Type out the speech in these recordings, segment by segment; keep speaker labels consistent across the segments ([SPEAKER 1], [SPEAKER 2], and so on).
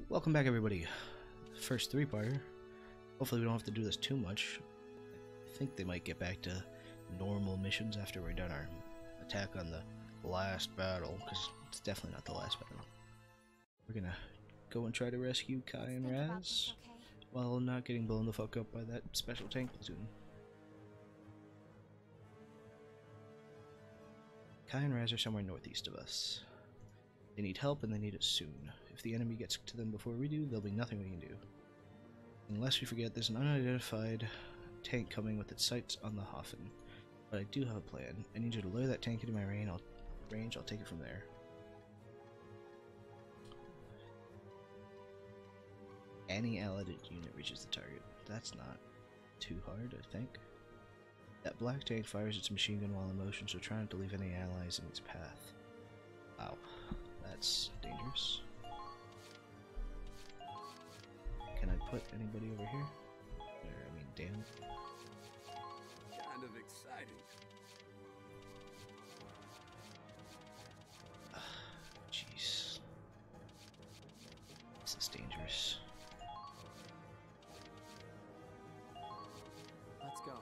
[SPEAKER 1] Welcome back, everybody. First three-parter. Hopefully we don't have to do this too much. I think they might get back to normal missions after we're done our attack on the last battle, because it's definitely not the last battle. We're gonna go and try to rescue Kai and Raz while not getting blown the fuck up by that special tank platoon. Kai and Raz are somewhere northeast of us. They need help and they need it soon. If the enemy gets to them before we do, there'll be nothing we can do. Unless we forget, there's an unidentified tank coming with its sights on the Hoffen. But I do have a plan. I need you to lure that tank into my range. I'll take it from there. Any allied unit reaches the target. That's not too hard, I think. That black tank fires its machine gun while in motion, so try not to leave any allies in its path. Wow, that's dangerous. Can I put anybody over here? I mean, damn.
[SPEAKER 2] Kind of exciting.
[SPEAKER 1] Jeez. This is dangerous.
[SPEAKER 3] Let's go.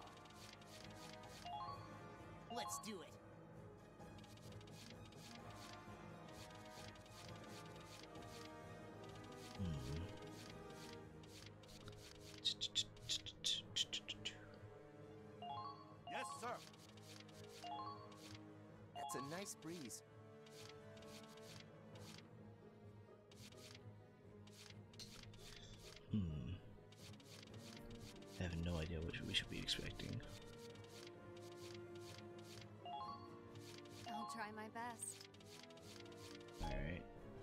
[SPEAKER 4] Let's do it.
[SPEAKER 2] Yes, sir.
[SPEAKER 3] That's a nice breeze.
[SPEAKER 1] I have no idea what we should be expecting.
[SPEAKER 5] I'll try my best.
[SPEAKER 1] Alright.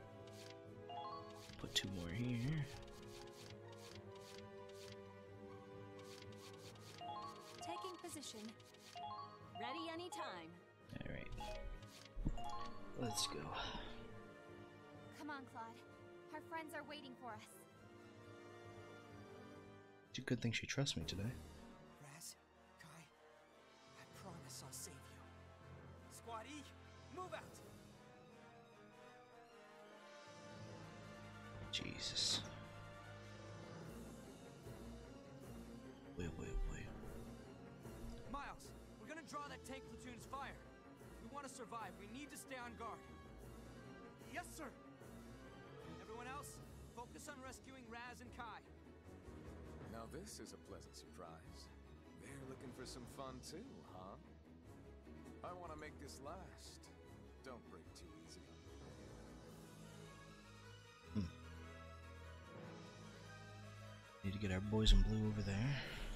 [SPEAKER 1] Put two more here.
[SPEAKER 5] Taking position. Ready anytime.
[SPEAKER 1] Alright. Let's go.
[SPEAKER 5] Come on, Claude. Our friends are waiting for us.
[SPEAKER 1] It's a good thing she trusts me today.
[SPEAKER 3] Raz, Kai, I promise I'll save you. Squad E, move out!
[SPEAKER 1] Jesus. Wait.
[SPEAKER 3] Miles, we're gonna draw that tank platoon's fire. We want to survive. We need to stay on guard.
[SPEAKER 2] Yes, sir.
[SPEAKER 3] Everyone else, focus on rescuing Raz and Kai.
[SPEAKER 6] Now this is a pleasant surprise. They're looking for some fun too, huh? I want to make this last. Don't break too easy.
[SPEAKER 1] Need to get our boys in blue over there.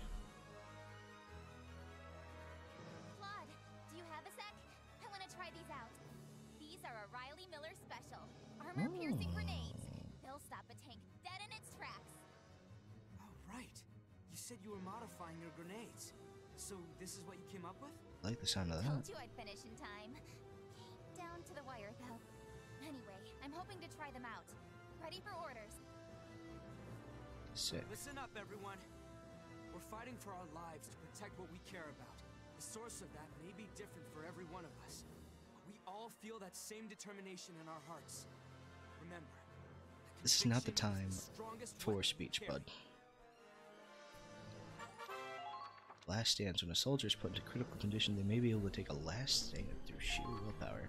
[SPEAKER 5] Claude, do you have a sec? I want to try these out. These are a Riley Miller special. Armor-piercing grenades. They'll stop a tank dead in its tracks.
[SPEAKER 3] Oh, right. You said you were modifying your grenades. So this is what you came up with?
[SPEAKER 1] I like the sound of that.
[SPEAKER 5] Told you I'd finish in time. Came down to the wire, though. Anyway, I'm hoping to try them out. Ready for orders.
[SPEAKER 1] Sick.
[SPEAKER 3] Listen up, everyone. We're fighting for our lives to protect what we care about. The source of that may be different for every one of us, but we all feel that same determination in our hearts. Remember,
[SPEAKER 1] This is not the time
[SPEAKER 3] strongest
[SPEAKER 1] for
[SPEAKER 3] weapon
[SPEAKER 1] speech,
[SPEAKER 3] we carry.
[SPEAKER 1] bud. Last stands. When a soldier is put into critical condition, they may be able to take a last stand through sheer willpower.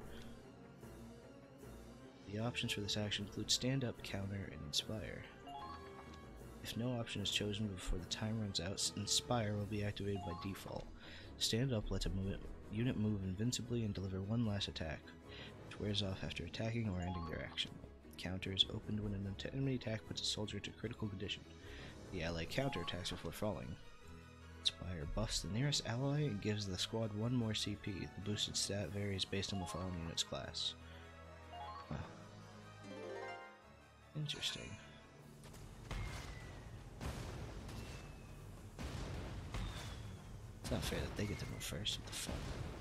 [SPEAKER 1] The options for this action include stand up, counter, and inspire. If no option is chosen before the time runs out, inspire will be activated by default. Stand up lets a unit move invincibly and deliver one last attack, which wears off after attacking or ending their action. Counter is opened when an enemy attack puts a soldier into critical condition. The ally counter attacks before falling. Inspire buffs the nearest ally and gives the squad one more CP. The boosted stat varies based on the fallen unit's class. Wow. Interesting. It's not fair that they get to move first. What the fuck?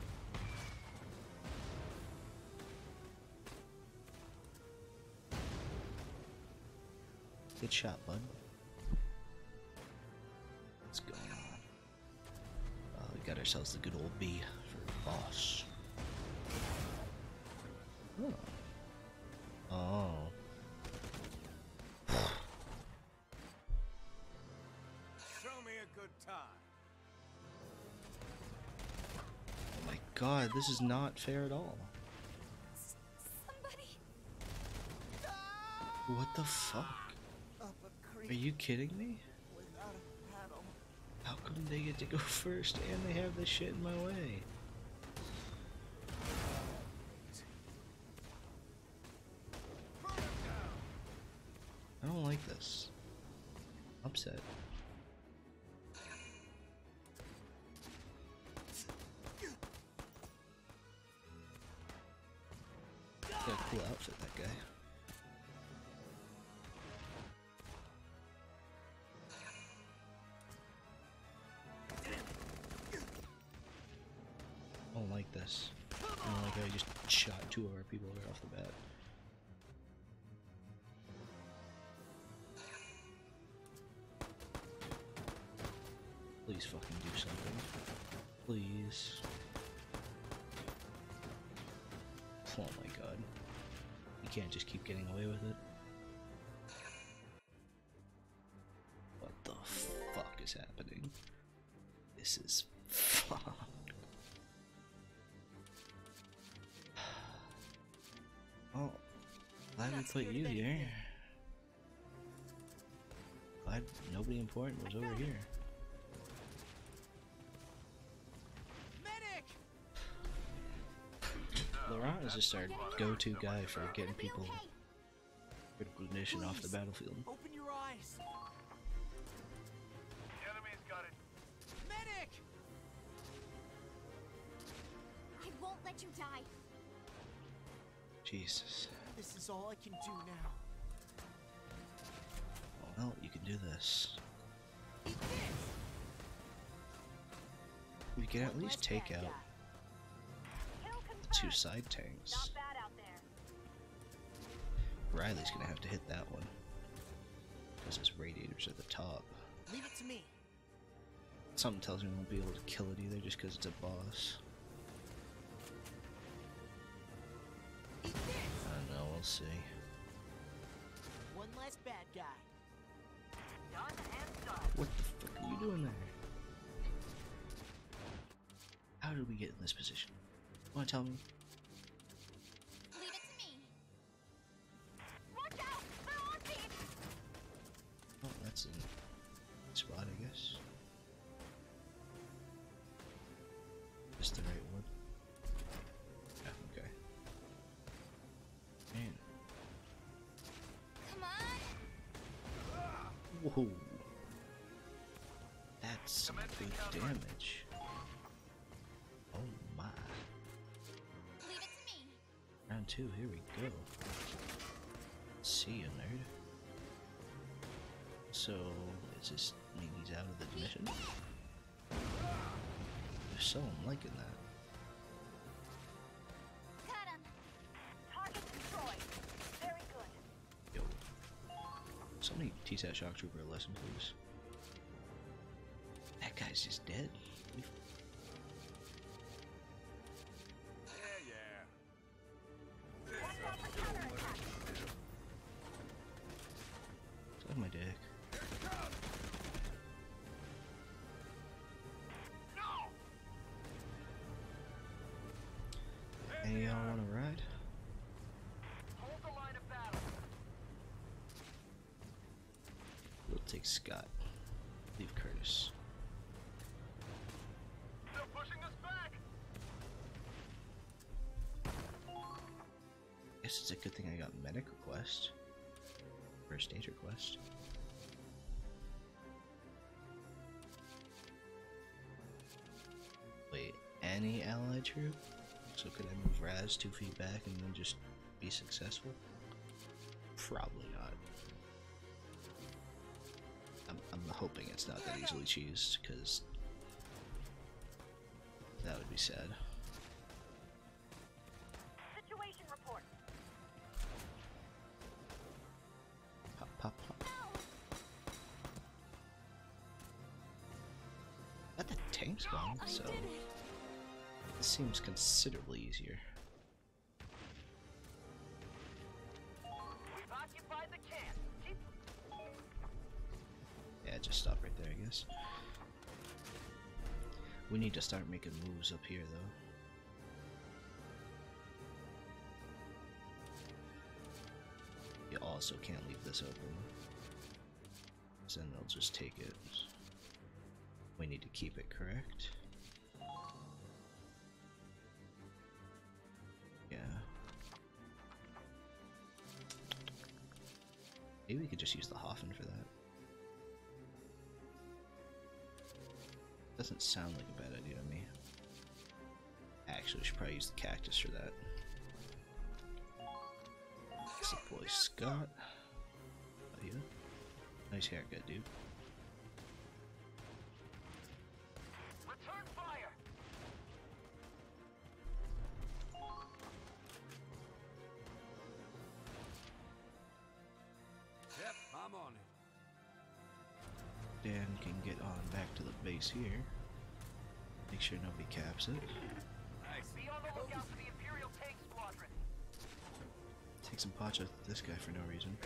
[SPEAKER 1] Good shot, bud. What's going on? Oh, we got ourselves the good old B for boss. Oh. Oh. god, this is not fair at all.
[SPEAKER 5] Somebody.
[SPEAKER 1] What the fuck?
[SPEAKER 4] Up a creek
[SPEAKER 1] Are you kidding me?
[SPEAKER 4] without a paddle.
[SPEAKER 1] How come they get to go first and they have this shit in my way? I don't like this. I'm upset. Got a cool outfit, that guy. I don't like this. I don't like how I just shot 2 of our people right off the bat. Please fucking do something. Please. Oh my god. You can't just keep getting away with it. What the fuck is happening? This is fucked. Oh, glad we put you here. Glad nobody important was over here. Laurent is just our go-to guy for getting people critical condition off the battlefield.
[SPEAKER 3] Open your eyes.
[SPEAKER 2] The enemy's got it.
[SPEAKER 3] Medic!
[SPEAKER 5] I won't let you die.
[SPEAKER 1] Jesus.
[SPEAKER 3] This is all I can do now.
[SPEAKER 1] Well, you can do this.
[SPEAKER 3] Eat this!
[SPEAKER 1] We can at least take out the 2 side tanks.
[SPEAKER 5] Not bad out there.
[SPEAKER 1] Riley's gonna have to hit that one. Because his radiator's at the top.
[SPEAKER 3] Leave it to me.
[SPEAKER 1] Something tells me we won't be able to kill it either just because it's a boss.
[SPEAKER 3] Eat this!
[SPEAKER 1] I don't know, we'll see.
[SPEAKER 3] One less bad guy.
[SPEAKER 4] Done and done.
[SPEAKER 1] What the fuck are you doing there? How did we get in this position? Wanna tell me?
[SPEAKER 5] Leave it to me. Watch out! They're on me!
[SPEAKER 1] Oh, that's a spot, I guess. Is the right one? Yeah, okay. Man.
[SPEAKER 5] Come on!
[SPEAKER 1] Whoa. That's some good damage. Oh my.
[SPEAKER 5] Leave it to me.
[SPEAKER 1] Round 2, here we go. See you, nerd. So, is this mean he's out of the mission? If so, I'm liking that.
[SPEAKER 5] Got him.
[SPEAKER 4] Target destroyed. Very good.
[SPEAKER 1] Yo. Somebody teach that shock trooper a lesson, please. That guy's just dead.
[SPEAKER 4] Watch out for counterattack.
[SPEAKER 1] Suck my dick. Hey, y'all wanna ride?
[SPEAKER 4] Hold the line of battle.
[SPEAKER 1] We'll take Scott. Leave Curtis.
[SPEAKER 2] They're pushing us back.
[SPEAKER 1] Guess it's a good thing I got medic request. First aid request. Wait, any allied troop? So could I move Raz 2 feet back and then just be successful? Probably not. I'm hoping it's not that easily cheesed, because that would be sad.
[SPEAKER 4] Situation report.
[SPEAKER 1] Pop, pop, pop. Got the tanks gone, so
[SPEAKER 5] I did it.
[SPEAKER 1] this seems considerably easier.
[SPEAKER 4] We've occupied the camp. Keep
[SPEAKER 1] Yeah, just stop right there, I guess. We need to start making moves up here, though. also can't leave this open. So then they'll just take it. We need to keep it, correct? Yeah. Maybe we could just use the Hoffen for that. Doesn't sound like a bad idea to me. Actually, we should probably use the cactus for that. Deploy Scott. Oh, yeah. Nice haircut, dude.
[SPEAKER 4] Return fire!
[SPEAKER 3] Yep, I'm on it.
[SPEAKER 1] Dan can get on back to the base here. Make sure nobody caps it.
[SPEAKER 4] Be on the lookout for the Imperial tank squadron.
[SPEAKER 1] Take some pots with this guy for no reason.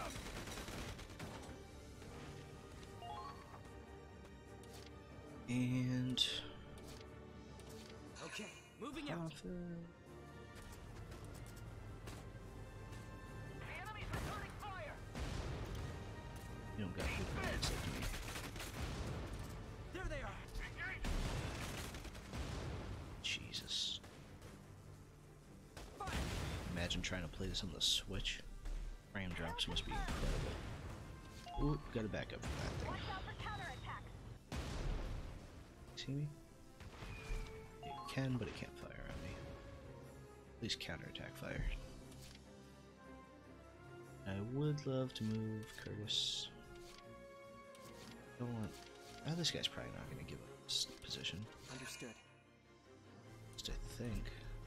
[SPEAKER 1] And
[SPEAKER 3] Okay, moving out.
[SPEAKER 4] The enemy's returning fire!
[SPEAKER 1] You don't got good grenades like me.
[SPEAKER 3] There they are.
[SPEAKER 1] Jesus.
[SPEAKER 3] Fire.
[SPEAKER 1] Imagine trying to play this on the Switch. Frame drops must be incredible. Ooh, gotta back up from that thing.
[SPEAKER 4] Watch out for counterattacks!
[SPEAKER 1] See me? It can, but it can't fire on me. At least counterattack fire. I would love to move Curtis. Don't want. Oh, this guy's probably not going to give up his position.
[SPEAKER 3] Understood.
[SPEAKER 1] Just I think.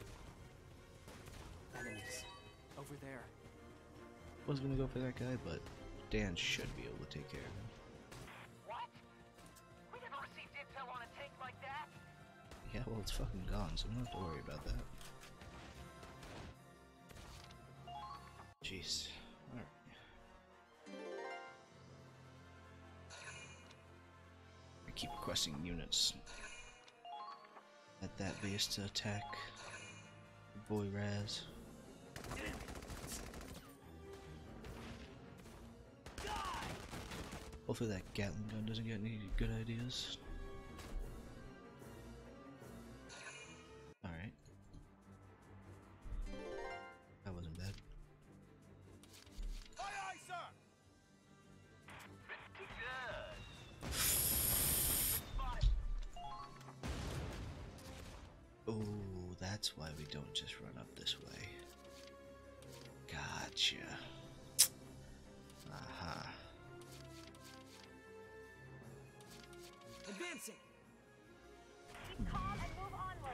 [SPEAKER 3] Enemies. Over there.
[SPEAKER 1] Was going to go for that guy, but Dan should be able to take care of him.
[SPEAKER 4] What? We never received intel on a tank like that!
[SPEAKER 1] Yeah, well, it's fucking gone, so we don't have to worry about that. Jeez. Alright. I keep requesting units at that base to attack boy Raz. Hopefully that Gatling gun doesn't get any good ideas. Alright. That wasn't bad.
[SPEAKER 2] Aye, aye, sir!
[SPEAKER 4] Pretty good! Spotted!
[SPEAKER 1] Oh, that's why we don't just run up this way. Gotcha. Aha.
[SPEAKER 3] Advancing.
[SPEAKER 4] Keep calm and move onward!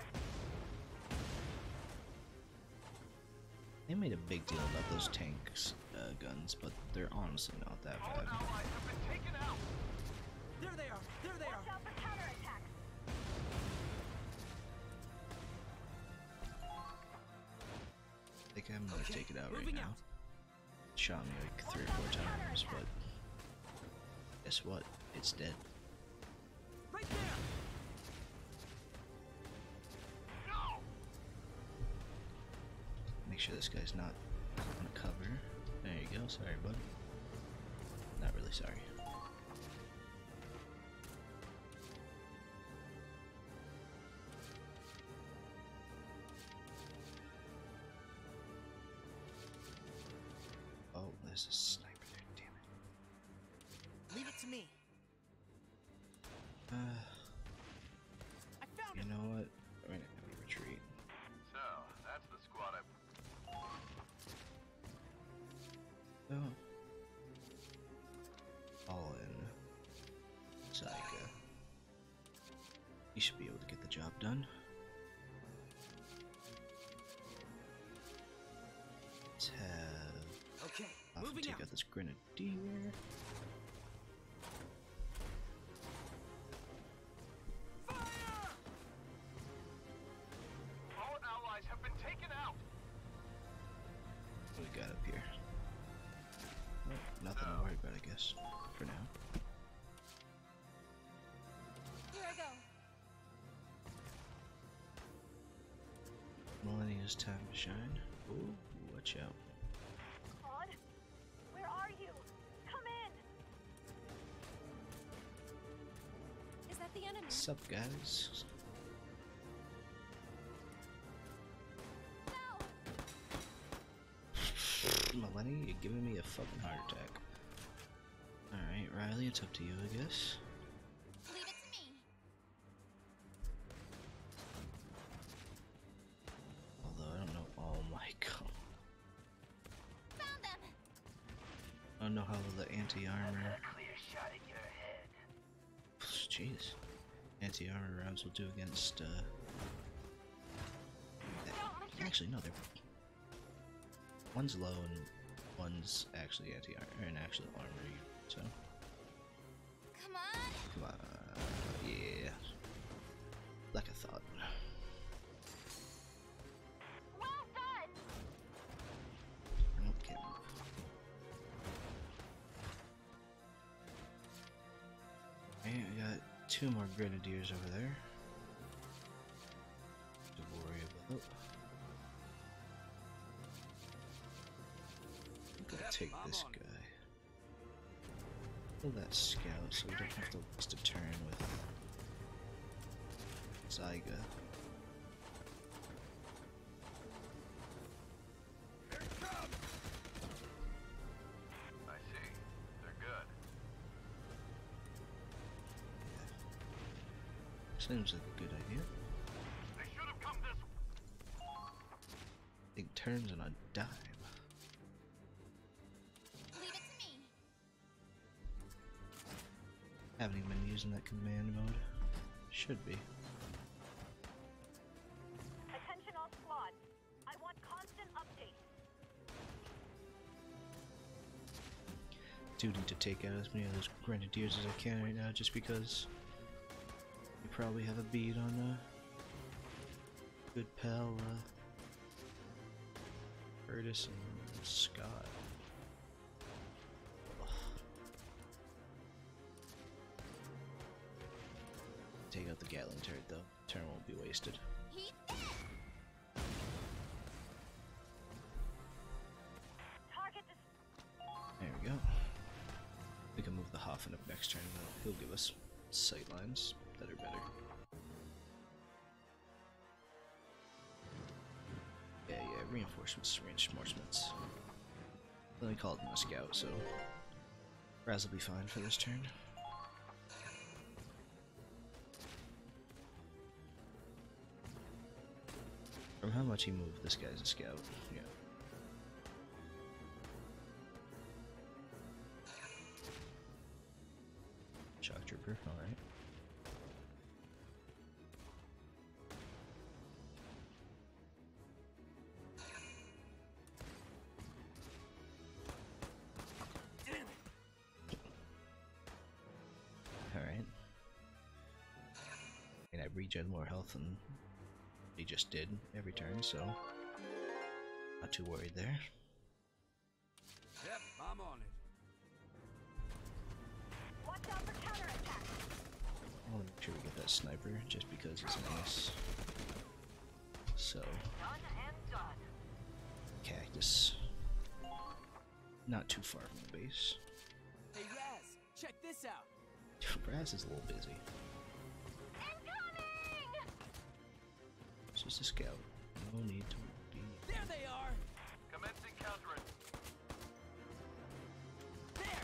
[SPEAKER 1] They made a big deal about those tanks guns, but they're honestly not that
[SPEAKER 2] All
[SPEAKER 1] bad.
[SPEAKER 2] allies have been taken out!
[SPEAKER 3] There they are. There they
[SPEAKER 4] Watch
[SPEAKER 3] are.
[SPEAKER 4] out for counterattacks!
[SPEAKER 1] I think I'm gonna
[SPEAKER 3] Okay,
[SPEAKER 1] take it out right
[SPEAKER 3] moving
[SPEAKER 1] now.
[SPEAKER 3] out.
[SPEAKER 1] Shot me like 3 or 4 times, but guess what? It's dead.
[SPEAKER 3] Right there.
[SPEAKER 2] No!
[SPEAKER 1] Make sure this guy's not on a cover. There you go. Sorry, bud. Not really sorry. Oh, there's a sniper there. Damn it.
[SPEAKER 3] Leave it to me. I found
[SPEAKER 1] You
[SPEAKER 3] it.
[SPEAKER 1] know what? We're gonna have to retreat.
[SPEAKER 2] So, that's the squad I...
[SPEAKER 1] Oh. All in. Zyka. You should be able to get the job done. Let's have.
[SPEAKER 3] Okay,
[SPEAKER 1] I'll have to
[SPEAKER 3] moving
[SPEAKER 1] take
[SPEAKER 3] out.
[SPEAKER 1] out this grenadier.
[SPEAKER 3] Fire!
[SPEAKER 2] All allies have been taken out!
[SPEAKER 1] What we got up here? Well, nothing to worry about, I guess. For now.
[SPEAKER 5] Here I go.
[SPEAKER 1] Millennia's time to shine. Ooh, watch out.
[SPEAKER 4] Claude?
[SPEAKER 5] the enemy.
[SPEAKER 1] What's up, guys?
[SPEAKER 5] No!
[SPEAKER 1] Millennia, you're giving me a fucking heart attack. Alright, Riley, it's up to you, I guess.
[SPEAKER 5] Leave it to me.
[SPEAKER 1] Although, I don't know. Oh my god.
[SPEAKER 5] Found them.
[SPEAKER 1] I don't know how the anti-armor.
[SPEAKER 4] Clear shot at your head.
[SPEAKER 1] Jeez. Anti-armor rounds will do against, Actually, no, they're. One's low and one's actually anti-armor, and actually armor, so.
[SPEAKER 5] Come on.
[SPEAKER 1] Come on. Yeah. Like I thought.
[SPEAKER 5] Well done.
[SPEAKER 1] Okay. Okay, we got 2 more grenadiers over there to worry about. I'm gonna take this guy. Kill that scout so we don't have to waste a turn with Zyga.
[SPEAKER 2] I see. They're good.
[SPEAKER 1] Seems like a good idea.
[SPEAKER 2] They should have come this
[SPEAKER 1] It turns on a dime.
[SPEAKER 5] Leave it to me.
[SPEAKER 1] Haven't even been using that command mode. Should be.
[SPEAKER 4] Attention all squads. I want constant updates.
[SPEAKER 1] Do need to take out as many of those grenadiers as I can right now, just because you probably have a bead on good pal Curtis and Scott. Ugh. Take out the Gatling turret though. Turn won't be wasted.
[SPEAKER 5] Heat.
[SPEAKER 4] Target
[SPEAKER 1] There we go. We can move the Hoffen up next turn though. He'll give us sight lines that are better. Yeah, reinforcements, reinforcements. Let me call it a scout, so Raz will be fine for this turn. From how much he moved, this guy's a scout. Yeah. Shock trooper, alright. Alright. And I regen more health than he just did every turn, so not too worried there.
[SPEAKER 3] Yep, I'm on it.
[SPEAKER 4] Watch out for counterattack.
[SPEAKER 1] I want to make sure we get that sniper, just because it's nice. So,
[SPEAKER 4] Done and done.
[SPEAKER 1] cactus. Not too far from the base.
[SPEAKER 3] Hey Raz, check this out.
[SPEAKER 1] Brass is a little busy.
[SPEAKER 4] Incoming!
[SPEAKER 1] It's just a scout. No need to be.
[SPEAKER 3] There they are.
[SPEAKER 2] commencing countering.
[SPEAKER 3] There.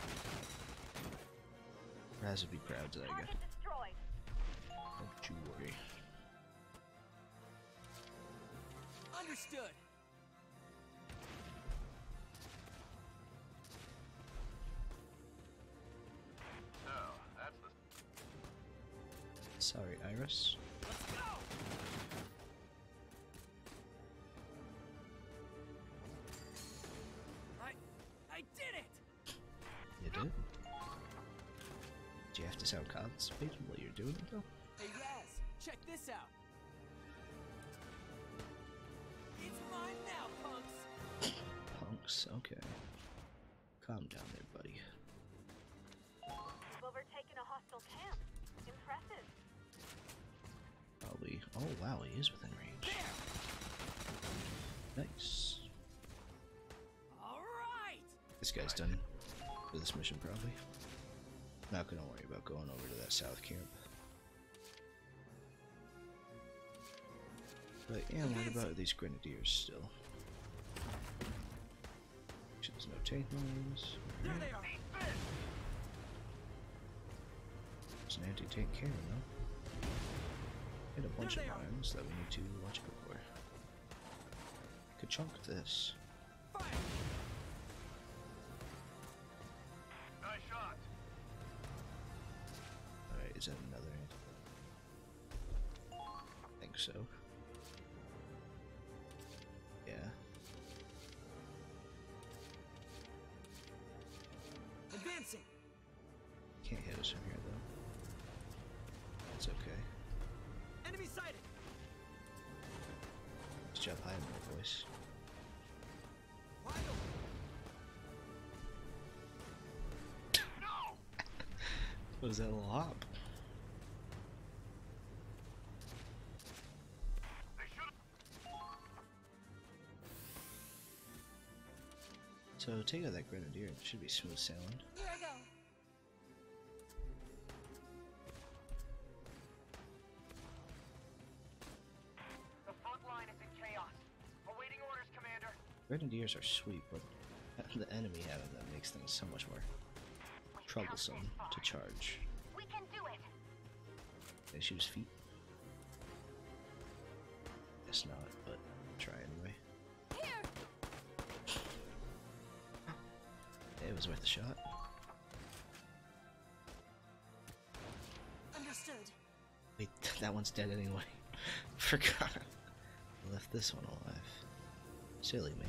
[SPEAKER 1] Raz would be proud, Zyga.
[SPEAKER 4] Target destroyed.
[SPEAKER 1] Don't you worry.
[SPEAKER 3] Understood.
[SPEAKER 2] So, that's the
[SPEAKER 1] Sorry, Iris.
[SPEAKER 3] Let's go. I did it.
[SPEAKER 1] You did? Do you have to sound constipated while you're doing it, though?
[SPEAKER 3] Hey Raz, check this out. It's mine now, punks.
[SPEAKER 1] Punks, okay. Calm down there, buddy.
[SPEAKER 4] We've overtaken a hostile camp. Impressive.
[SPEAKER 1] Probably. Oh, wow, he is within range. Nice.
[SPEAKER 3] All right.
[SPEAKER 1] This guy's done for this mission, probably. Not gonna worry about going over to that south camp. But I am worried about these grenadiers still. There's no tank mines.
[SPEAKER 3] There they are.
[SPEAKER 1] There's an anti-tank cannon though. And a bunch of mines that we need to watch out for. Could chunk this.
[SPEAKER 3] Fire.
[SPEAKER 2] Nice shot.
[SPEAKER 1] Alright, is that another anti? I think so. Yeah.
[SPEAKER 3] Advancing.
[SPEAKER 1] Can't hit us from here though. That's okay.
[SPEAKER 3] Enemy sighted.
[SPEAKER 1] Let's jump high in my voice.
[SPEAKER 3] Wide open.
[SPEAKER 2] No!
[SPEAKER 1] What is that little hop?
[SPEAKER 2] They should have.
[SPEAKER 1] So take out that grenadier, it should be smooth sailing.
[SPEAKER 5] Here I go.
[SPEAKER 4] The front line is in chaos. Awaiting orders, Commander.
[SPEAKER 1] Grenadiers are sweet, but the enemy having them makes things so much more troublesome to charge.
[SPEAKER 5] We can do it.
[SPEAKER 1] They shoot his feet? Guess not, but try anyway.
[SPEAKER 5] Here.
[SPEAKER 1] It was worth a shot.
[SPEAKER 5] Understood.
[SPEAKER 1] Wait, that one's dead anyway. Forgot. Left this one alive. Silly me.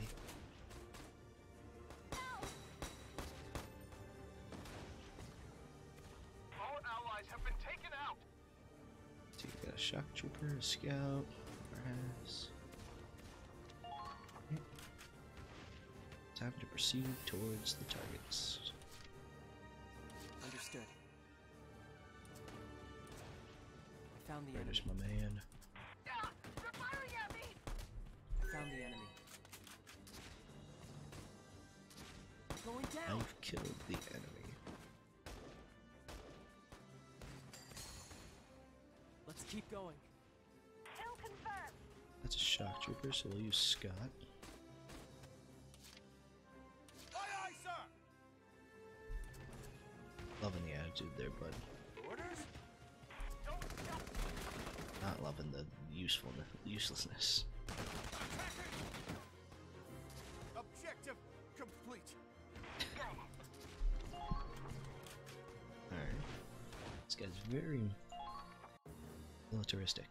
[SPEAKER 2] All allies have been taken out.
[SPEAKER 1] So you got a shock trooper, a scout, perhaps. Okay. Time to proceed towards the targets.
[SPEAKER 3] Understood. I found the enemy.
[SPEAKER 1] There's my man.
[SPEAKER 4] Ah! They're firing at me!
[SPEAKER 3] I found the enemy. Going down.
[SPEAKER 1] I've killed the enemy.
[SPEAKER 3] Let's keep going.
[SPEAKER 5] Kill confirmed.
[SPEAKER 1] That's a shock trooper, so we'll use Scott.
[SPEAKER 3] Aye, aye, sir.
[SPEAKER 1] Loving the attitude there, bud.
[SPEAKER 3] Orders.
[SPEAKER 1] Not loving the uselessness.
[SPEAKER 3] Objective complete.
[SPEAKER 1] Alright. This guy's very militaristic.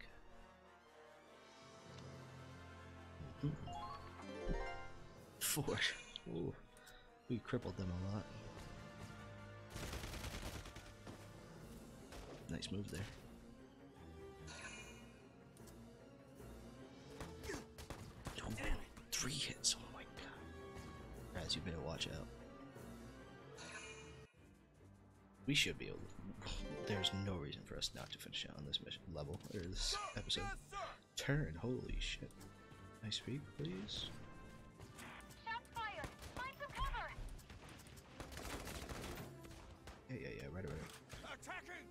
[SPEAKER 1] Four. Ooh. We crippled them a lot. Nice move there. Oh, 3 hits. Oh my god. Raz, you better watch out. We should be able to. There's no reason for us not to finish out on this mission level, or this episode. Turn, holy shit. Nice speed, please.
[SPEAKER 5] Shots fired. Find some cover.
[SPEAKER 1] Yeah, right.
[SPEAKER 3] Attacking.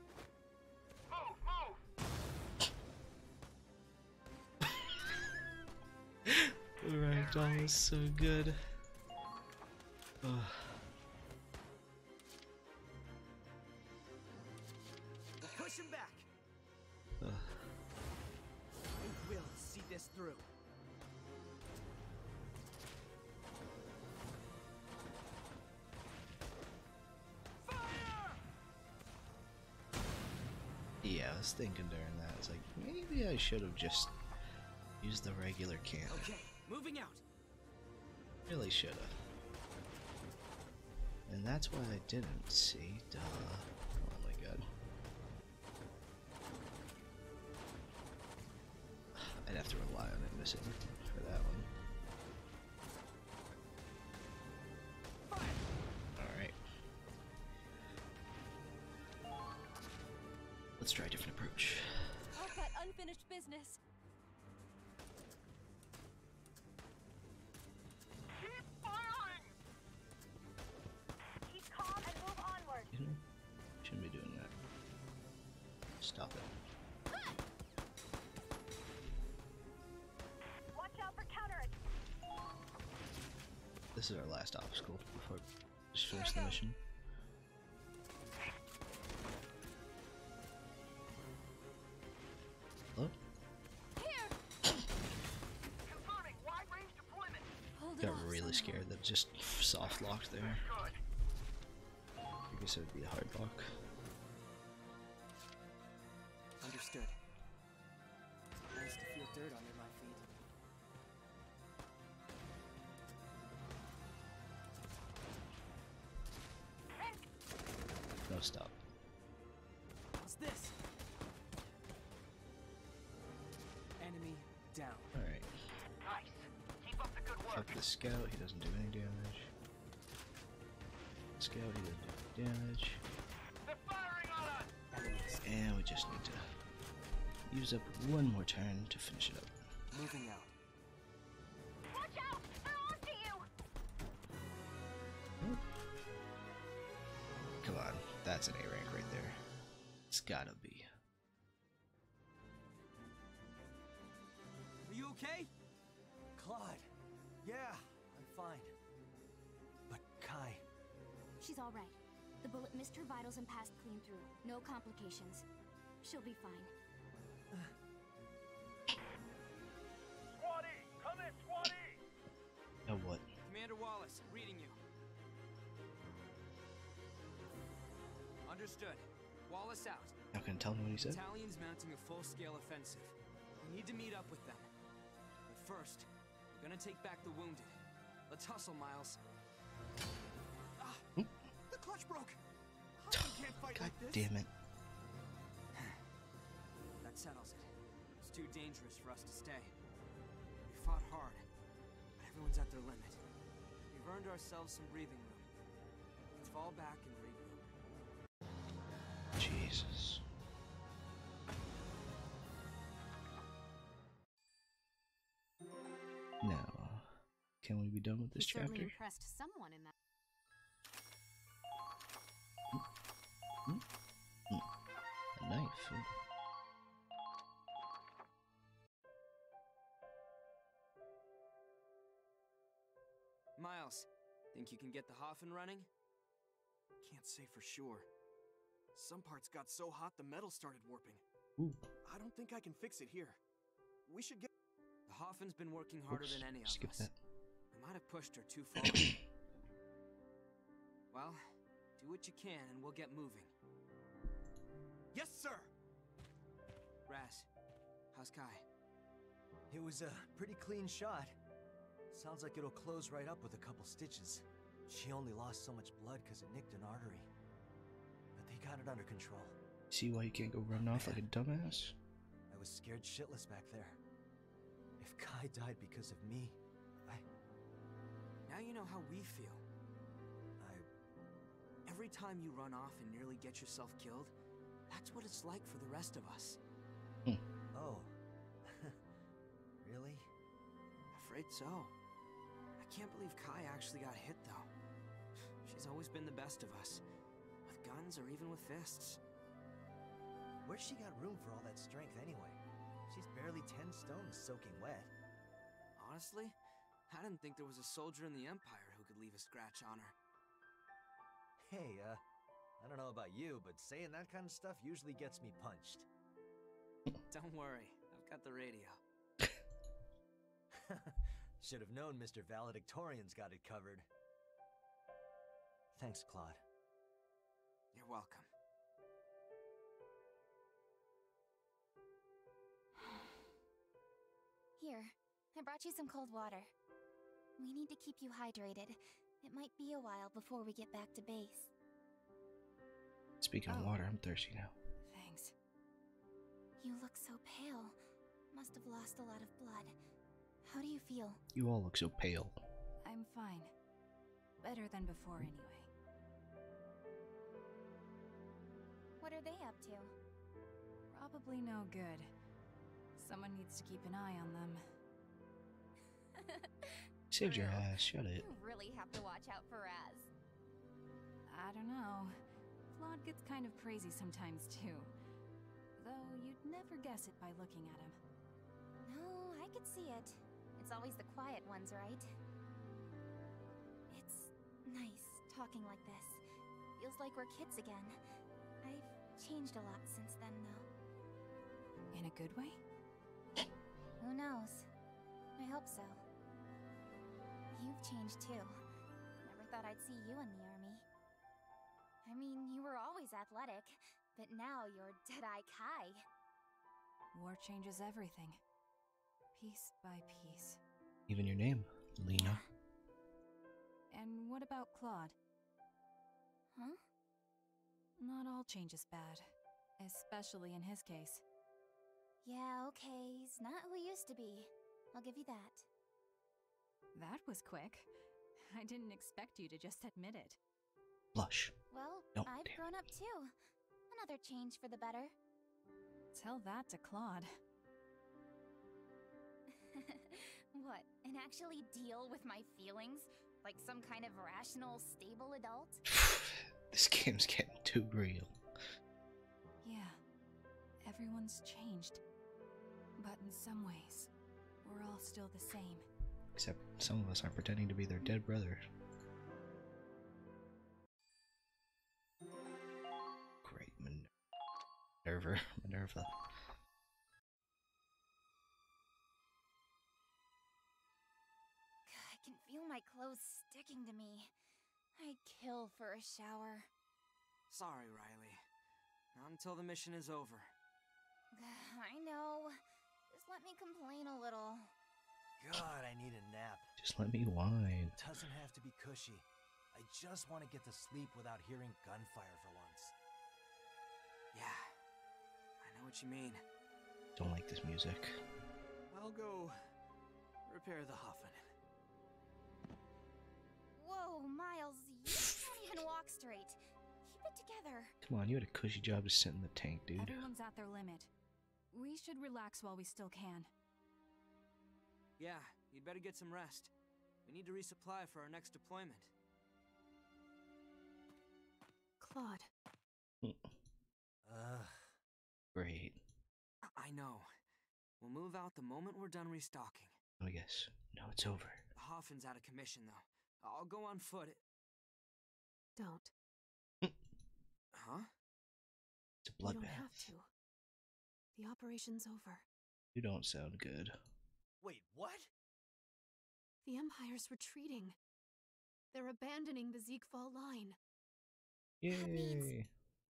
[SPEAKER 2] Move!
[SPEAKER 1] Ragdoll is so good. Ugh.
[SPEAKER 3] We'll push him back.
[SPEAKER 1] Ugh.
[SPEAKER 3] We will see this through. Fire!
[SPEAKER 1] Yeah, I was thinking during that, it's like, maybe I should have just used the regular cannon.
[SPEAKER 3] Okay, moving out.
[SPEAKER 1] Really should have. And that's why I didn't, see? Duh. Oh my god. I'd have to rely on it missing for that one. Alright. Let's try a different approach.
[SPEAKER 5] I've got unfinished business.
[SPEAKER 4] Keep firing!
[SPEAKER 5] Keep calm and move onward.
[SPEAKER 1] You know, shouldn't be doing that. Stop it. this is our last obstacle before we just finish the mission. Hello?
[SPEAKER 4] Confirming wide range deployment.
[SPEAKER 5] Hold it
[SPEAKER 1] Got
[SPEAKER 5] off
[SPEAKER 1] really
[SPEAKER 5] somehow.
[SPEAKER 1] scared that just soft locked there.
[SPEAKER 2] Good.
[SPEAKER 1] I guess it would be a hard lock.
[SPEAKER 3] Understood. Nice to feel dirt under my feet.
[SPEAKER 1] No stop.
[SPEAKER 3] What's this? Enemy down.
[SPEAKER 1] Alright.
[SPEAKER 4] Nice. Keep up the good work.
[SPEAKER 1] Fuck the scout, he doesn't do any damage. Scout, he doesn't do any damage.
[SPEAKER 4] They're firing on us.
[SPEAKER 3] Enemies.
[SPEAKER 1] And we just need to use up one more turn to finish it up.
[SPEAKER 3] Moving out.
[SPEAKER 5] Watch out! They're onto you!
[SPEAKER 1] Come on, that's an A rank right there. It's gotta be.
[SPEAKER 3] Are you okay? Claude. Yeah, I'm fine. But Kai.
[SPEAKER 5] She's alright. The bullet missed her vitals and passed clean through. No complications. She'll be fine.
[SPEAKER 2] Squad E, come in, Squad E.
[SPEAKER 1] Now what?
[SPEAKER 3] Commander Wallace, reading you. Understood. Wallace out.
[SPEAKER 1] Not gonna tell me what he said?
[SPEAKER 3] Italians mounting a full-scale offensive. We need to meet up with them. But first, we're gonna take back the wounded. Let's hustle, Miles. Ah! The clutch broke! I can't fight
[SPEAKER 1] God
[SPEAKER 3] like this!
[SPEAKER 1] damn it.
[SPEAKER 3] That settles it. It's too dangerous for us to stay. We fought hard, but everyone's at their limit. We've earned ourselves some breathing room. Let's fall back and regroup.
[SPEAKER 1] Jesus. Now, can we be done with this chapter?
[SPEAKER 5] impressed someone in that.
[SPEAKER 1] A knife. Ooh.
[SPEAKER 3] Miles, think you can get the Hoffen running? Can't say for sure. Some parts got so hot the metal started warping.
[SPEAKER 1] Ooh.
[SPEAKER 3] I don't think I can fix it here. We should get... The Hoffen's been working harder
[SPEAKER 1] Oops,
[SPEAKER 3] than any of
[SPEAKER 1] skip
[SPEAKER 3] us.
[SPEAKER 1] that.
[SPEAKER 3] We might have pushed her too far. Well, do what you can and we'll get moving. Yes, sir! Raz, how's Kai?
[SPEAKER 7] It was a pretty clean shot. Sounds like it'll close right up with a couple stitches. She only lost so much blood because it nicked an artery. But they got it under control.
[SPEAKER 1] See why you can't go run off like a dumbass?
[SPEAKER 7] I was scared shitless back there. If Kai died because of me,
[SPEAKER 3] Now you know how we feel. Every time you run off and nearly get yourself killed, that's what it's like for the rest of us.
[SPEAKER 7] Oh. Really?
[SPEAKER 3] Afraid so. I can't believe Kai actually got hit, though. She's always been the best of us. With guns or even with fists.
[SPEAKER 7] Where's she got room for all that strength anyway? She's barely 10 stones soaking wet.
[SPEAKER 3] Honestly, I didn't think there was a soldier in the Empire who could leave a scratch on her.
[SPEAKER 7] Hey, I don't know about you, but saying that kind of stuff usually gets me punched.
[SPEAKER 3] Don't worry, I've got the radio.
[SPEAKER 7] Should have known Mr. Valedictorian's got it covered. Thanks, Claude.
[SPEAKER 3] You're welcome.
[SPEAKER 5] Here, I brought you some cold water. We need to keep you hydrated. It might be a while before we get back to base.
[SPEAKER 1] Speaking of water, I'm thirsty now.
[SPEAKER 5] Thanks. You look so pale. Must have lost a lot of blood. How do you feel?
[SPEAKER 1] You all look so pale.
[SPEAKER 8] I'm fine. Better than before, anyway.
[SPEAKER 5] What are they up to?
[SPEAKER 8] Probably no good. Someone needs to keep an eye on them.
[SPEAKER 1] Saved your ass, shut it.
[SPEAKER 5] You really have to watch out for Raz.
[SPEAKER 8] I don't know. Claude gets kind of crazy sometimes, too. Though you'd never guess it by looking at him.
[SPEAKER 5] No, I could see it. It's always the quiet ones, right? nice talking like this. Feels like we're kids again. I've changed a lot since then, though.
[SPEAKER 8] In a good way?
[SPEAKER 5] Who knows? I hope so. You've changed too. Never thought I'd see you in the army. I mean, you were always athletic, but now you're Deadeye Kai.
[SPEAKER 8] War changes everything. Piece by piece.
[SPEAKER 1] Even your name, Lena.
[SPEAKER 8] And what about Claude?
[SPEAKER 5] Huh?
[SPEAKER 8] Not all change is bad. Especially in his case.
[SPEAKER 5] Yeah, okay, he's not who he used to be. I'll give you that.
[SPEAKER 8] That was quick. I didn't expect you to just admit it.
[SPEAKER 1] Blush.
[SPEAKER 5] Well,
[SPEAKER 1] No,
[SPEAKER 5] I've
[SPEAKER 1] damn
[SPEAKER 5] grown up too. Another change for the better.
[SPEAKER 8] Tell that to Claude.
[SPEAKER 5] What, and actually deal with my feelings? Like some kind of rational, stable adult?
[SPEAKER 1] This game's getting too real.
[SPEAKER 8] Yeah, everyone's changed. But in some ways, we're all still the same.
[SPEAKER 1] Except some of us aren't pretending to be their dead brother. Great, Minerva.
[SPEAKER 5] I can feel my clothes sticking to me. I'd kill for a shower.
[SPEAKER 3] Sorry, Riley. Not until the mission is over.
[SPEAKER 5] I know. Just let me complain a little.
[SPEAKER 7] God, I need a nap.
[SPEAKER 1] Just let me whine.
[SPEAKER 7] It doesn't have to be cushy. I just want to get to sleep without hearing gunfire for once.
[SPEAKER 3] Yeah, I know what you mean.
[SPEAKER 1] Don't like this music.
[SPEAKER 3] I'll go repair the Hoffman.
[SPEAKER 5] Whoa, Miles, you can't even walk straight. Keep it together.
[SPEAKER 1] Come on, you had a cushy job to sit in the tank, dude.
[SPEAKER 8] Everyone's at their limit. We should relax while we still can.
[SPEAKER 3] Yeah, you'd better get some rest. We need to resupply for our next deployment.
[SPEAKER 8] Claude.
[SPEAKER 1] Great.
[SPEAKER 3] I know. We'll move out the moment we're done restocking.
[SPEAKER 1] I guess. No, it's over.
[SPEAKER 3] The Hoffman's out of commission, though. I'll go on foot.
[SPEAKER 8] Don't.
[SPEAKER 3] Huh?
[SPEAKER 1] It's a
[SPEAKER 8] You don't
[SPEAKER 1] bloodbath.
[SPEAKER 8] have to. The operation's over.
[SPEAKER 1] You don't sound good.
[SPEAKER 7] Wait, what?
[SPEAKER 8] The Empire's retreating. They're abandoning the Ziegfall line.
[SPEAKER 1] Yay!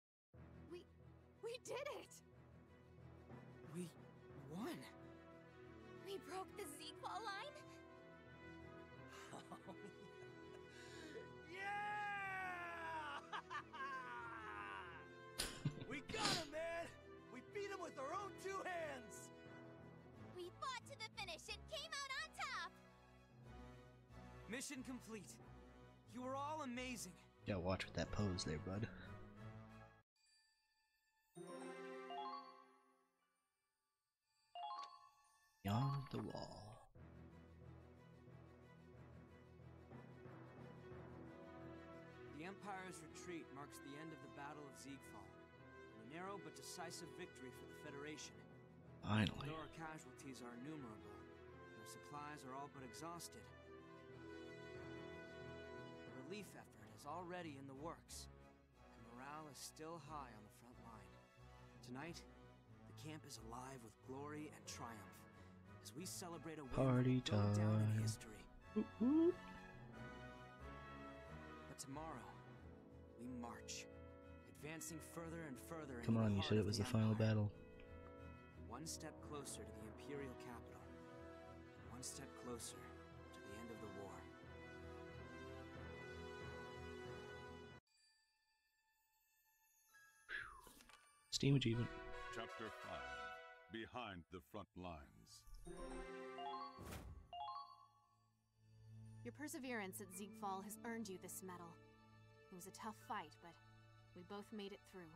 [SPEAKER 8] We did it!
[SPEAKER 3] We won.
[SPEAKER 5] We broke the Ziegfall line?
[SPEAKER 7] Yeah! We got him, man! We beat him with our own two hands!
[SPEAKER 5] We fought to the finish and came out on top!
[SPEAKER 3] Mission complete. You were all amazing.
[SPEAKER 1] Gotta watch with that pose there, bud. Beyond the wall.
[SPEAKER 3] The Empire's retreat marks the end of the Battle of Ziegfall. A narrow but decisive victory for the Federation.
[SPEAKER 1] Finally.
[SPEAKER 3] Though our casualties are innumerable, our supplies are all but exhausted. A relief effort is already in the works, and morale is still high on the front line. Tonight, the camp is alive with glory and triumph as we celebrate a win
[SPEAKER 1] Party
[SPEAKER 3] that will go down in
[SPEAKER 1] time.
[SPEAKER 3] history. But tomorrow, we march, advancing further and further into
[SPEAKER 1] Come on,
[SPEAKER 3] the
[SPEAKER 1] you
[SPEAKER 3] heart
[SPEAKER 1] said
[SPEAKER 3] of
[SPEAKER 1] it was the
[SPEAKER 3] the
[SPEAKER 1] final
[SPEAKER 3] Empire.
[SPEAKER 1] battle.
[SPEAKER 3] One step closer to the imperial capital. One step closer to the end of the war.
[SPEAKER 1] Steam achievement.
[SPEAKER 9] Chapter 5. Behind the Front Lines.
[SPEAKER 10] Your perseverance at Ziegfall has earned you this medal. It was a tough fight, but we both made it through.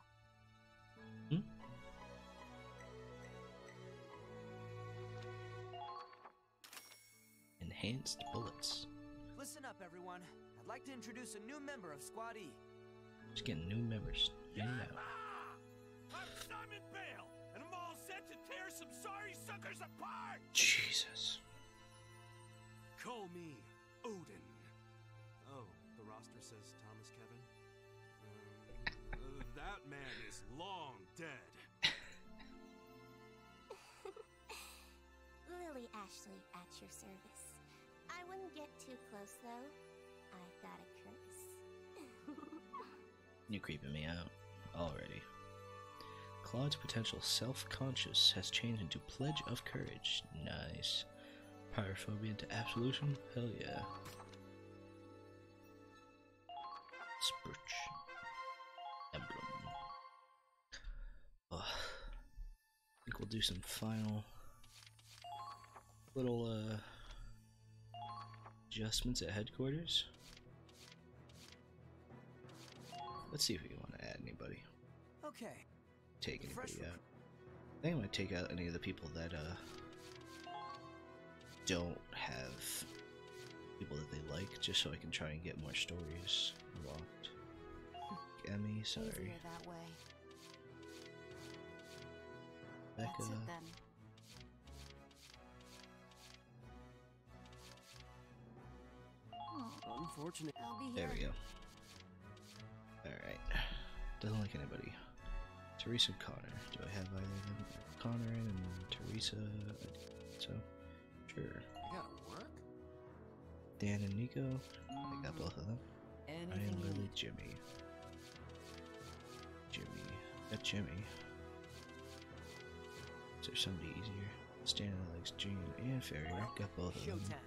[SPEAKER 1] Enhanced bullets.
[SPEAKER 3] Listen up, everyone. I'd like to introduce a new member of Squad E.
[SPEAKER 1] Just getting new members. In and out.
[SPEAKER 2] I'm Simon Bale, and I'm all set to tear some sorry suckers apart!
[SPEAKER 1] Jesus.
[SPEAKER 3] Call me Odin. Oh, the
[SPEAKER 2] roster says Thomas Kevin. That man is long dead.
[SPEAKER 5] Lily Ashley at your service. I wouldn't get too close, though. I've got a curse.
[SPEAKER 1] You're creeping me out already. Claude's potential self-conscious has changed into Pledge of Courage. Nice. Pyrophobia into Absolution? Hell yeah. Spurch. Emblem. I think we'll do some final little adjustments at headquarters. Let's see if we want to add anybody.
[SPEAKER 7] Okay.
[SPEAKER 1] Take anybody out. I think I might take out any of the people that don't have people that they like, just so I can try and get more stories unlocked. Emmy, sorry.
[SPEAKER 8] Easier that way.
[SPEAKER 1] Becca.
[SPEAKER 8] That's it then.
[SPEAKER 3] Unfortunate.
[SPEAKER 8] I'll be
[SPEAKER 1] There
[SPEAKER 8] here.
[SPEAKER 1] we go. Alright. Doesn't like anybody. Teresa and Connor. Do I have either of them? Connor in and Teresa. So, sure.
[SPEAKER 6] I gotta work?
[SPEAKER 1] Dan and Nico. I got both of them.
[SPEAKER 3] Anything
[SPEAKER 1] Ryan,
[SPEAKER 3] you
[SPEAKER 1] Lily,
[SPEAKER 3] need.
[SPEAKER 1] Jimmy. Got Jimmy. Is there somebody easier? Stan that likes Jean and Farrier. Got both of them.
[SPEAKER 3] Showtime.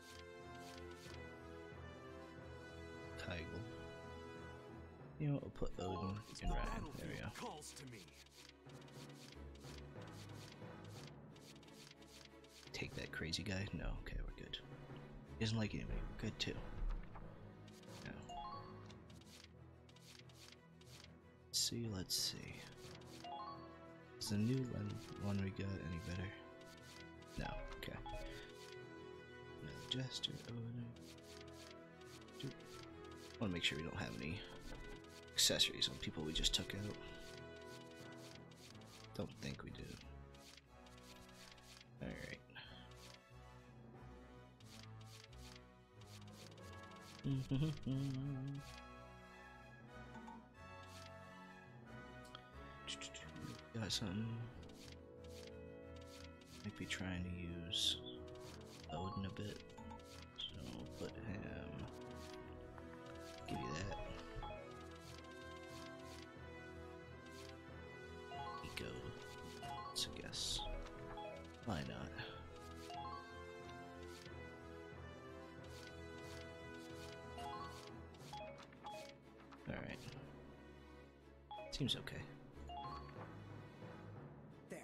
[SPEAKER 1] Kygel. You know, I'll put Odin and Ryan. There we go.
[SPEAKER 2] Calls to me.
[SPEAKER 1] Take that crazy guy? No, okay, we're good. He doesn't like anybody. We're good too. No. Let's see. Is the new one we got any better? No, okay. No, Jester, Odin. I want to make sure we don't have any accessories on people we just took out. Don't think we do. Alright. Got something. Might be trying to use Odin a bit. So we'll put him. Give you that. Eco. So guess. Why not? Alright. Seems okay.
[SPEAKER 3] There.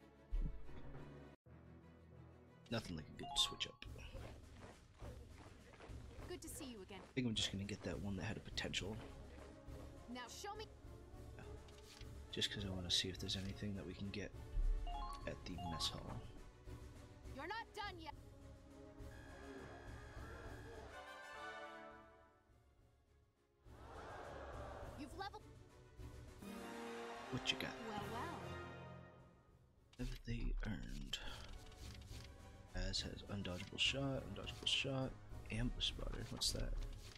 [SPEAKER 1] Nothing like a good switch up.
[SPEAKER 10] Good to see you again.
[SPEAKER 1] I think I'm just gonna get that one that had a potential.
[SPEAKER 10] Now show me.
[SPEAKER 1] Just because I want to see if there's anything that we can get at the mess hall.
[SPEAKER 10] You're not done yet. You've leveled.
[SPEAKER 1] What you got?
[SPEAKER 10] Well, well.
[SPEAKER 1] Have they earned? As has undodgeable shot, ambush spotter. What's that?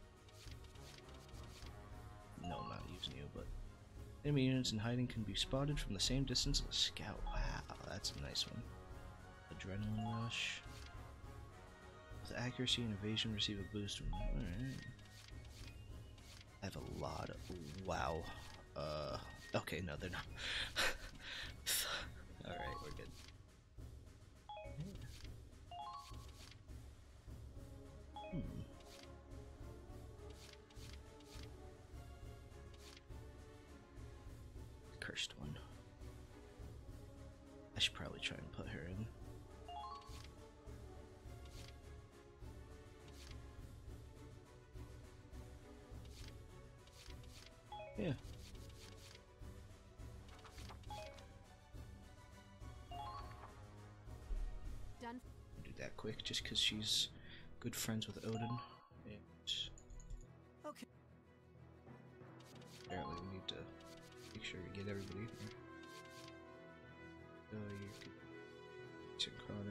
[SPEAKER 1] No, I'm not using you, but enemy units in hiding can be spotted from the same distance as a scout. Wow, that's a nice one. Adrenaline rush. With accuracy and evasion, receive a boost from. Alright. I have a lot of. Wow. Okay, no, they're not. Alright, we're good. Cursed one. I should probably try and put her in. Yeah.
[SPEAKER 10] Done.
[SPEAKER 1] Do that quick just because she's good friends with Odin. And
[SPEAKER 3] Okay.
[SPEAKER 1] apparently we need to make sure we get everybody here. Oh, you could. Connor.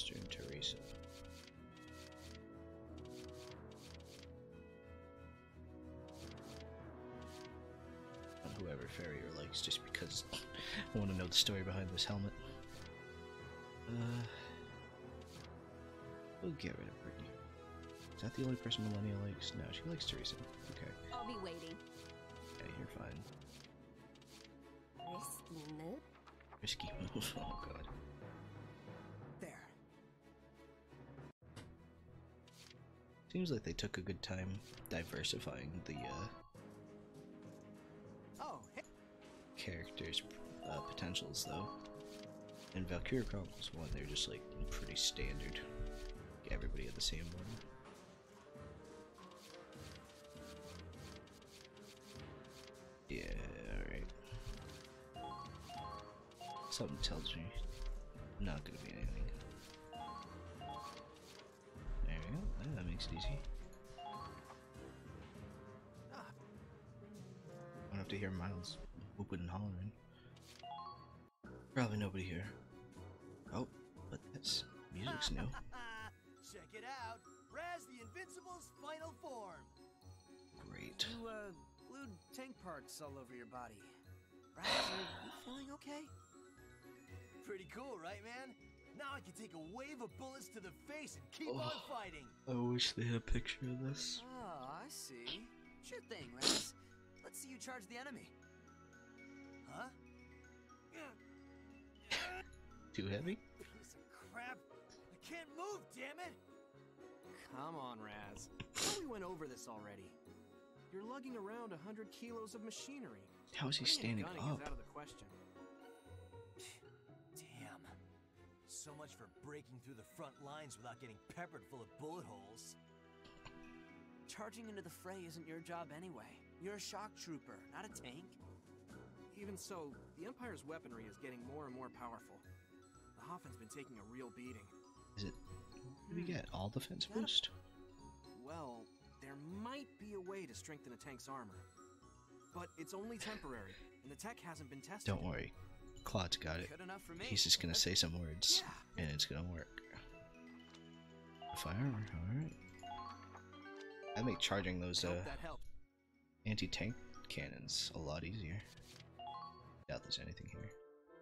[SPEAKER 1] Western Teresa. On whoever Farrier likes, just because I want to know the story behind this helmet. We'll get rid of Brittany. Is that the only person Millennia likes? No, she likes Teresa. Okay.
[SPEAKER 11] I'll be waiting.
[SPEAKER 1] Yeah, you're fine.
[SPEAKER 11] Risky move?
[SPEAKER 1] Risky move. Oh god.
[SPEAKER 3] There.
[SPEAKER 1] Seems like they took a good time diversifying the
[SPEAKER 3] Oh, hey.
[SPEAKER 1] characters' potentials, though. In Valkyria Chronicles 1, they're just like pretty standard. Everybody had the same one. Yeah, alright. Something tells me not gonna be anything. There we go. Yeah, that makes it easy. I don't have to hear Miles whooping and hollering. Probably nobody here. Oh, but this music's new.
[SPEAKER 7] Check it out! Raz the Invincible's final form!
[SPEAKER 1] Great.
[SPEAKER 3] You, glued tank parts all over your body. Raz, are you feeling okay?
[SPEAKER 7] Pretty cool, right, man? Now I can take a wave of bullets to the face and keep on fighting!
[SPEAKER 1] I wish they had a picture of this.
[SPEAKER 3] Oh, I see. Sure thing, Raz. Let's see you charge the enemy.
[SPEAKER 7] Huh?
[SPEAKER 1] Too heavy?
[SPEAKER 7] Piece of crap! I can't move, damn it!
[SPEAKER 3] Come on, Raz. I thought we went over this already. You're lugging around 100 kilos of machinery.
[SPEAKER 1] How is he standing
[SPEAKER 3] Gunning
[SPEAKER 1] up?
[SPEAKER 3] is out of the question.
[SPEAKER 7] Damn. So much for breaking through the front lines without getting peppered full of bullet holes.
[SPEAKER 3] Charging into the fray isn't your job anyway. You're a shock trooper, not a tank. Even so, the Empire's weaponry is getting more and more powerful. The Hoffman's been taking a real beating.
[SPEAKER 1] Is it... What do we get? All defense boost?
[SPEAKER 3] Well, there might be a way to strengthen a tank's armor. But it's only temporary, and the tech hasn't been tested.
[SPEAKER 1] Don't worry. Claude's got it.
[SPEAKER 3] Good enough for me.
[SPEAKER 1] He's just gonna say some words,
[SPEAKER 3] Yeah.
[SPEAKER 1] and it's gonna work. Fire armor, alright. I make charging those
[SPEAKER 3] Hope that helped.
[SPEAKER 1] anti-tank cannons a lot easier. Doubt there's anything here.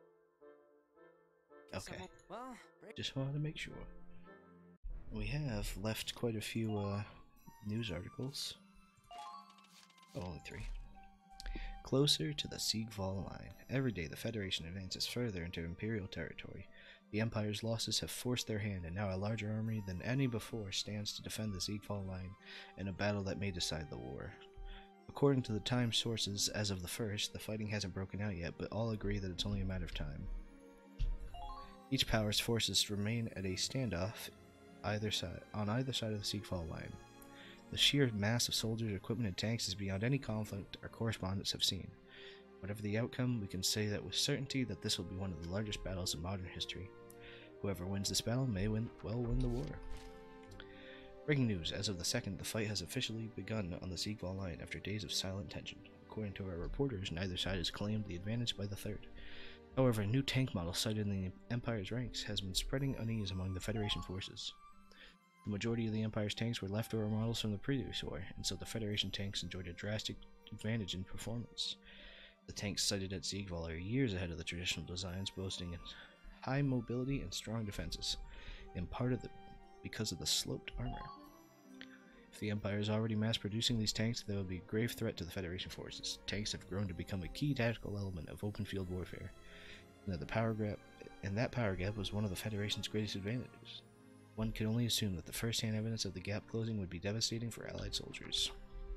[SPEAKER 1] Okay.
[SPEAKER 3] Well,
[SPEAKER 1] Just wanted to make sure. We have left quite a few news articles. Oh, only 3. Closer to the Siegwall line. Every day the Federation advances further into Imperial territory. The Empire's losses have forced their hand, and now a larger army than any before stands to defend the Siegwall line in a battle that may decide the war. According to the Times sources, as of the 1st, the fighting hasn't broken out yet, but all agree that it's only a matter of time. Each power's forces remain at a standoff on either side of the Siegwall line. The sheer mass of soldiers, equipment, and tanks is beyond any conflict our correspondents have seen. Whatever the outcome, we can say that with certainty that this will be one of the largest battles in modern history. Whoever wins this battle may win the war. Breaking news, as of the 2nd, the fight has officially begun on the Siegwall line after days of silent tension. According to our reporters, neither side has claimed the advantage by the 3rd. However, a new tank model sighted in the Empire's ranks has been spreading unease among the Federation forces. The majority of the Empire's tanks were leftover models from the previous war, and so the Federation tanks enjoyed a drastic advantage in performance. The tanks sighted at Siegwall are years ahead of the traditional designs, boasting high mobility and strong defenses, in part because of the sloped armor. If the Empire is already mass-producing these tanks, they will be a grave threat to the Federation forces. Tanks have grown to become a key tactical element of open-field warfare, and that power gap was one of the Federation's greatest advantages. One can only assume that the first-hand evidence of the gap closing would be devastating for Allied soldiers.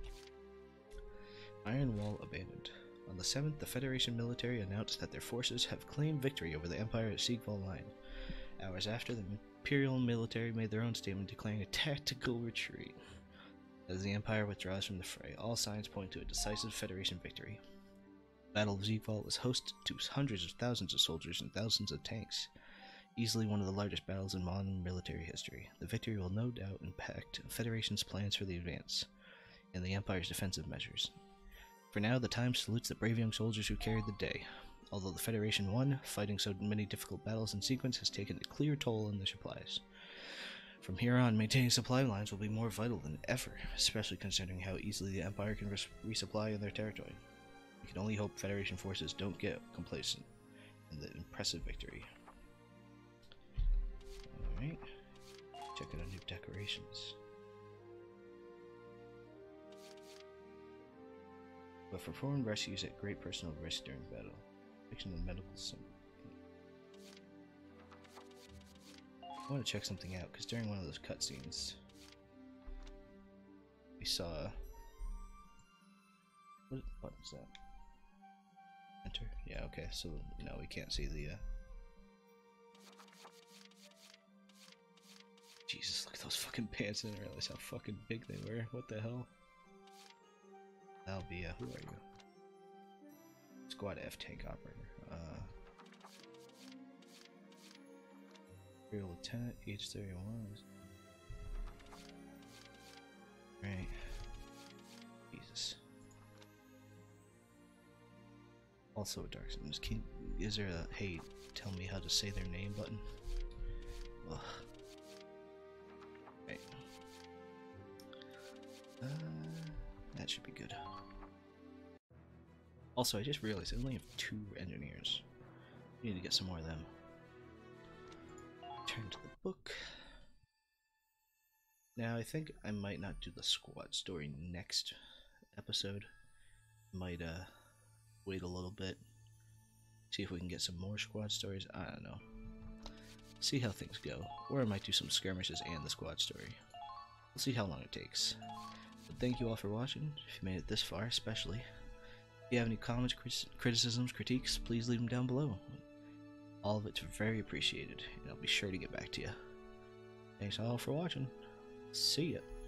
[SPEAKER 1] Iron Wall abandoned. On the 7th, the Federation military announced that their forces have claimed victory over the Empire Siegwall line. Hours after, the Imperial military made their own statement declaring a tactical retreat. As the Empire withdraws from the fray, all signs point to a decisive Federation victory. The Battle of Siegwall was host to hundreds of thousands of soldiers and thousands of tanks. Easily one of the largest battles in modern military history. The victory will no doubt impact the Federation's plans for the advance, and the Empire's defensive measures. For now, the Times salutes the brave young soldiers who carried the day. Although the Federation won, fighting so many difficult battles in sequence has taken a clear toll on their supplies. From here on, maintaining supply lines will be more vital than ever, especially considering how easily the Empire can resupply in their territory. We can only hope Federation forces don't get complacent in the impressive victory. Alright, checking out new decorations. But for foreign rescues at great personal risk during battle. Fiction and medical symbol. I want to check something out, because during one of those cutscenes, we saw... What is that? Enter? Yeah, okay, so, no, we can't see the, Jesus, look at those fucking pants, I didn't realize how fucking big they were. What the hell? That'll be, who are you? Squad F tank operator. Imperial Lieutenant, age 31. Right. Jesus. Also a Dark Souls. Is there a, hey, tell me how to say their name button? Ugh. Right. That should be good. Also, I just realized I only have 2 engineers. We need to get some more of them. Turn to the book. Now, I think I might not do the squad story next episode. Might wait a little bit. See if we can get some more squad stories. I don't know. See how things go. Or I might do some skirmishes and the squad story. We'll see how long it takes. But thank you all for watching. If you made it this far, especially. If you have any comments, criticisms, critiques, please leave them down below. All of it's very appreciated, and I'll be sure to get back to you. Thanks all for watching. See ya.